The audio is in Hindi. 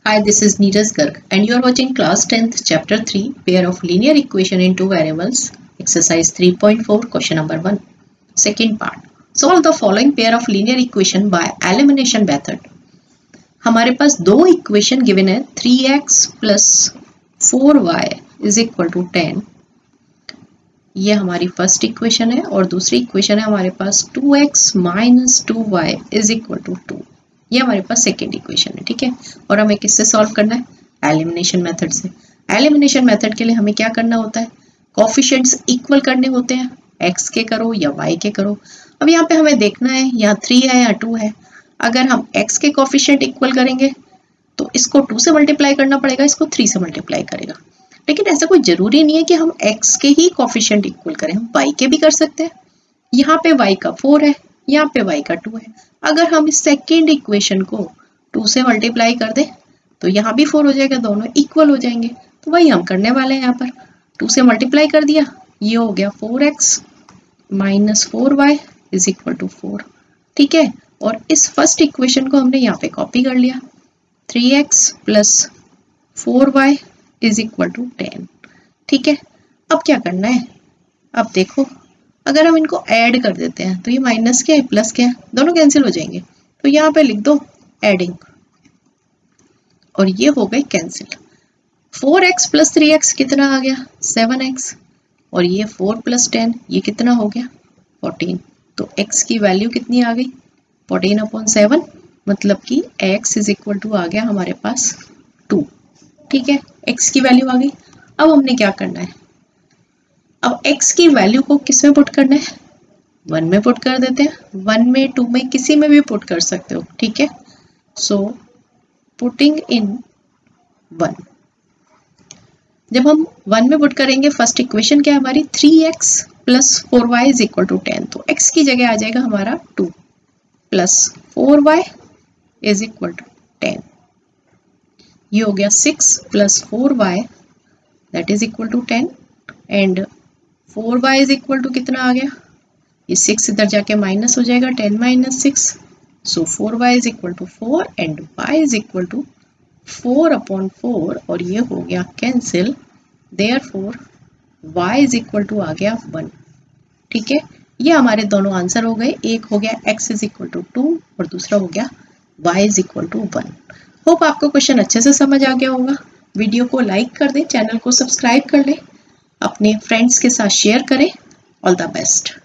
Hi, this is Neeraj Garg and you are watching class 10th chapter 3 pair of linear equation in two variables exercise 3.4 question number 1 second part. Solve the following pair of linear equation by elimination method. हमारे पास दो इक्वेशन गिवन है 3x plus 4y is equal to 10. ये हमारी फर्स्ट इक्वेशन है और दूसरी इक्वेशन है हमारे पास 2x minus 2y is equal to 2. ये हमारे पास सेकेंड इक्वेशन है, ठीक है। और हमें किससे सॉल्व करना है? एलिमिनेशन मेथड से। एलिमिनेशन मेथड के लिए हमें क्या करना होता है? कोफिशिएंट्स इक्वल करने होते हैं, x के करो या y के करो। अब यहाँ पे हमें देखना है यहाँ 3 है या 2 है। अगर हम x के कोफिशिएंट इक्वल करेंगे तो इसको 2 से मल्टीप्लाई करना पड़ेगा, इसको 3 से मल्टीप्लाई करेगा। लेकिन ऐसा कोई जरूरी नहीं है कि हम x के ही कोफिशिएंट इक्वल करें, हम y के भी कर सकते हैं। यहाँ पे y का 4 है, यहाँ पे y का 2 है। अगर हम इस सेकेंड इक्वेशन को 2 से मल्टीप्लाई कर दें तो यहाँ भी 4 हो जाएगा, दोनों इक्वल हो जाएंगे। तो वही हम करने वाले हैं, यहाँ पर 2 से मल्टीप्लाई कर दिया, ये हो गया 4x minus 4y is equal to 4, ठीक है। और इस फर्स्ट इक्वेशन को हमने यहाँ पे कॉपी कर लिया, 3x plus 4y is equal to 10, ठीक है। अब क्या करना है? अब देखो, अगर हम इनको ऐड कर देते हैं तो ये माइनस क्या है प्लस क्या है, दोनों कैंसिल हो जाएंगे। तो यहाँ पे लिख दो एडिंग और ये हो गए कैंसिल। 4x प्लस 3x कितना आ गया? 7x। और ये 4 प्लस 10 ये कितना हो गया? 14। तो x की वैल्यू कितनी आ गई? 14/7, मतलब कि x इज इक्वल टू आ गया हमारे पास 2, ठीक है। x की वैल्यू आ गई। अब हमने क्या करना है? अब x की वैल्यू को किस में पुट करना है? 1 में पुट कर देते हैं। 1 में 2 में किसी में भी पुट कर सकते हो, ठीक है। सो पुटिंग इन 1, जब हम 1 में पुट करेंगे, फर्स्ट इक्वेशन क्या है हमारी? 3x plus 4y is equal to 10। तो x की जगह आ जाएगा हमारा 2 plus 4y is equal to 10। ये हो गया 6 plus 4y that is equal to 10 and 4y is equal to कितना आ गया? ये 6 इधर जाके माइनस हो जाएगा, 10 minus 6। So 4y is equal to 4 and y is equal to 4/4 और ये हो गया cancel. Therefore y is equal to आ गया 1, ठीक है। ये हमारे दोनों आंसर हो गए। एक हो गया x इज इक्वल टू 2 और दूसरा हो गया y is equal to 1। Hope आपको क्वेश्चन अच्छे से समझ आ गया होगा। वीडियो को लाइक कर दें, चैनल को सब्सक्राइब कर लें, अपने फ्रेंड्स के साथ शेयर करें। All the best.